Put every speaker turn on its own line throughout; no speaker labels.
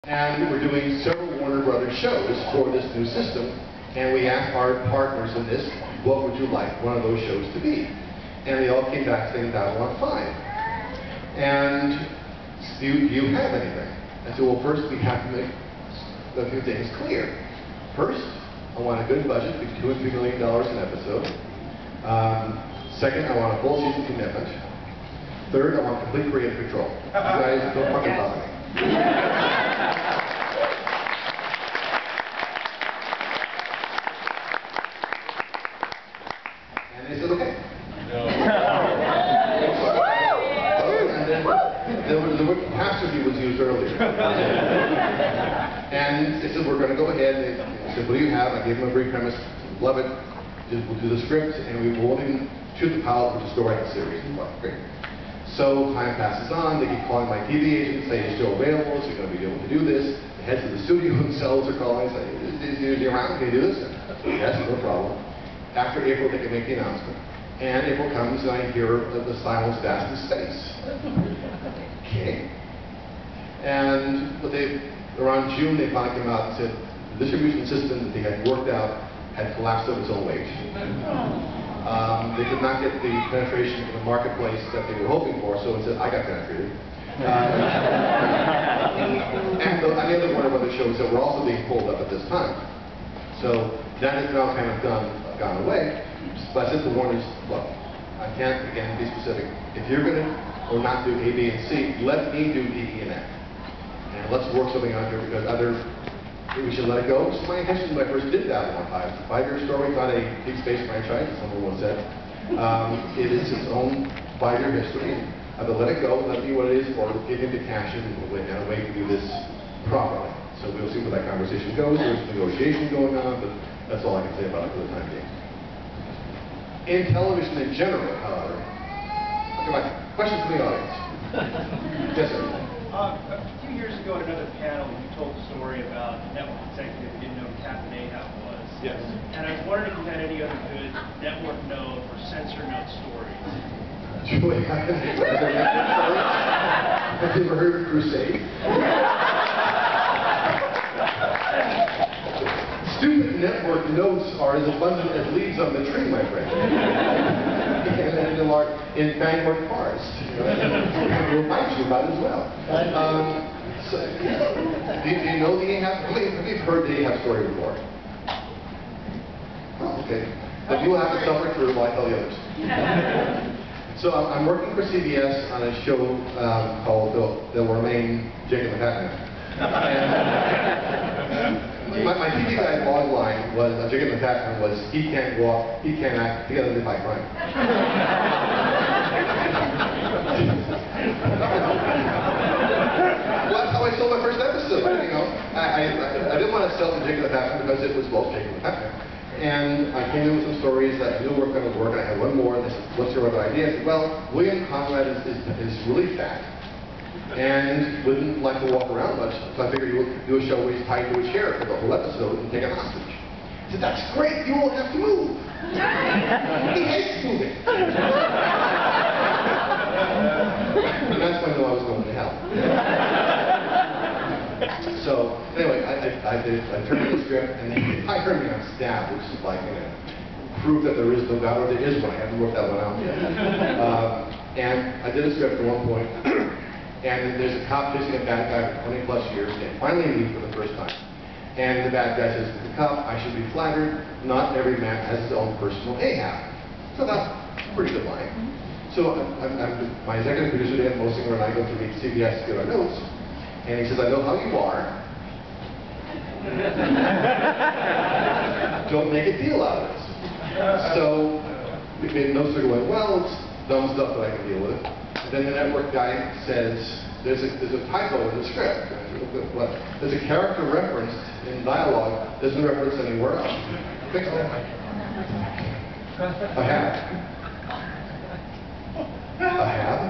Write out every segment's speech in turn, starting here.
And we're doing several Warner Brothers shows for this new system, and we asked our partners in this, what would you like one of those shows to be? And they all came back saying Babylon 5. And do you have anything? I said, well, first we have to make a few things clear. First, I want a good budget, between $2 and $3 million an episode. Second, I want a full season commitment. Third, I want complete creative control. You guys don't fucking bother me. And they said, okay. No. And then the word catastrophe was used earlier. And they said, we're going to go ahead. And they said, what do you have? I gave them a brief premise. Love it. We'll do the script, and we won't even shoot the pilot, we'll just go write the series. Well, great. So time passes on, they keep calling my TV agent, saying you're still available, so you're going to be able to do this. The heads of the studio themselves are calling, saying, is he around, can you do this? Yes, no problem. After April, they can make the announcement. And April comes, and I hear the silence vast in space. Okay. And around June, they finally came out and said, the distribution system that they had worked out had collapsed of its own weight. They could not get the penetration in the marketplace that they were hoping for, so instead I got penetrated. And the other Warner Brothers shows that were also being pulled up at this time. So that is now kind of gone away. But I said to Warner's, look, I can't, again, be specific. If you're going to or not do A, B, and C, let me do D, E, and F. And let's work something out here because we should let it go. So my intention when I first did Babylon 5, it's a 5-year story, not a big space franchise, as someone once said. It is its own 5-year history. I will let it go, let it be what it is, or give him the cash and a way to do this properly. So we'll see where that conversation goes. There's negotiation going on, but that's all I can say about it for the time being. In television in general, however, okay, my questions from the audience. Yes, sir.
A few years ago at another panel, you told a story about a network executive who didn't know who Captain Ahab was.
Yes.
And I was wondering if you had any other good network note or censor note stories.
Julie, have you ever heard of Crusade? Stupid network notes are as abundant as leaves on the tree, my friend. In Bangor Forest. We'll fight you about it as well. So, do you know the Ahab? Have you heard the Ahab story before? Oh, okay. But you will have to suffer through while I tell the others. So I'm working for CBS on a show called They'll Remain Jacob McHatman. My TV guide log line was, Jacob McHatman was, he can't walk, he can't act, he doesn't live by crime. Well, that's how I sold my first episode. You know, I didn't want to sell to Jacob McHatman because it was, well, Jacob McHatman. And I came in with some stories that I knew weren't going to work, and I had one more, and they said, what's your other idea? I said, well, William Conrad is really fat and wouldn't like to walk around much, so I figured you would do a show where he's tied to a chair for the whole episode and take a hostage. He said, that's great, you won't have to move. He hates moving. And that's when I knew I was going to hell. So, anyway, I turned in the script, and they hired me on staff, which is like, you know, proof that there is no God, or there is one. I haven't worked that one out yet. And I did a script at one point. And there's a cop chasing a bad guy for 20 plus years, and finally meet for the first time. And the bad guy says to the cop, I should be flattered, not every man has his own personal Ahab. So that's a pretty good line. So my executive producer, Dan Mosinger, and I go to meet CBS to get our notes, and he says, I know how you are. Don't make a deal out of this. So we made notes that went, well, it's dumb stuff that I can deal with. Then the network guy says, there's a typo in the script. There's a character referenced in dialogue that isn't referenced anywhere else. Fix that. I have. I have?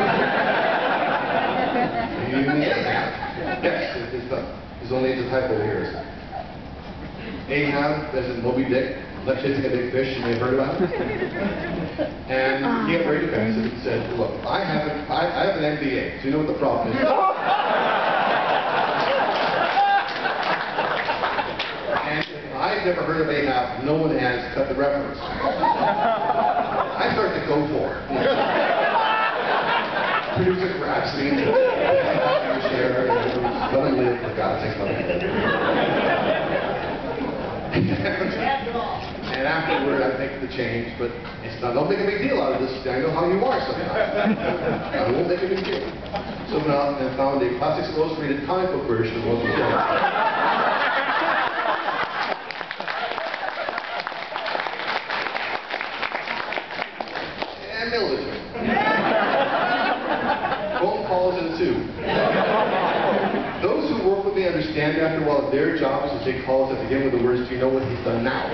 You mean Ahab? Yes, there's only a typo here. Ahab, as in Moby Dick, left chasing a big fish, you may have heard about it. And he got very defensive and said, look, I have an MBA, so you know what the problem is. I've never heard of Ahab. No one has cut the reference. I start to go for it. Producer grabs me. Share. Come and live. For God's sake, and afterward, I make the change, but it's not. Don't make a big deal out of this. I know how you are sometimes. I won't make a big deal. So now I found a Classics Illustrated comic book version of one of the and mailed it to him. Phone calls ensued. Those who work with me understand after a while that their job is to take calls that begin with the words, "Do you know what he's done now?"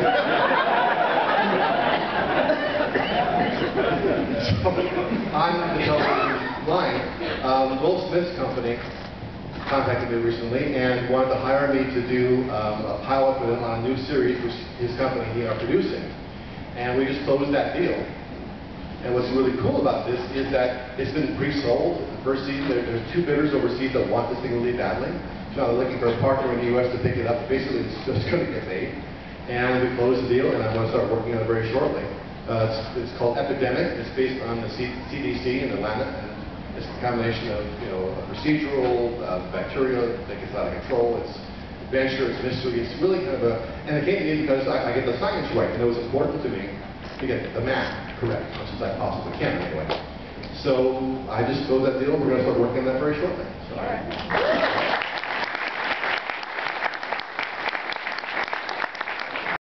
So, on the television line, Goldsmith's company contacted me recently and wanted to hire me to do a pilot for them on a new series which his company and he are producing. And we just closed that deal. And what's really cool about this is that it's been pre-sold. The first season, there's 2 bidders overseas that want this thing really badly. So now they're looking for a partner in the U.S. to pick it up. Basically, it's just going to get made. And we closed the deal, and I'm going to start working on it very shortly. It's called Epidemic. It's based on the CDC in Atlanta. And it's a combination of, procedural, bacteria that gets out of control. It's adventure, it's mystery. It's really kind of a... And it came to me because I get the science right, and it was important to me to get the math correct, as much as I possibly can anyway. So I just closed that deal. We're going to start working on that very shortly. So.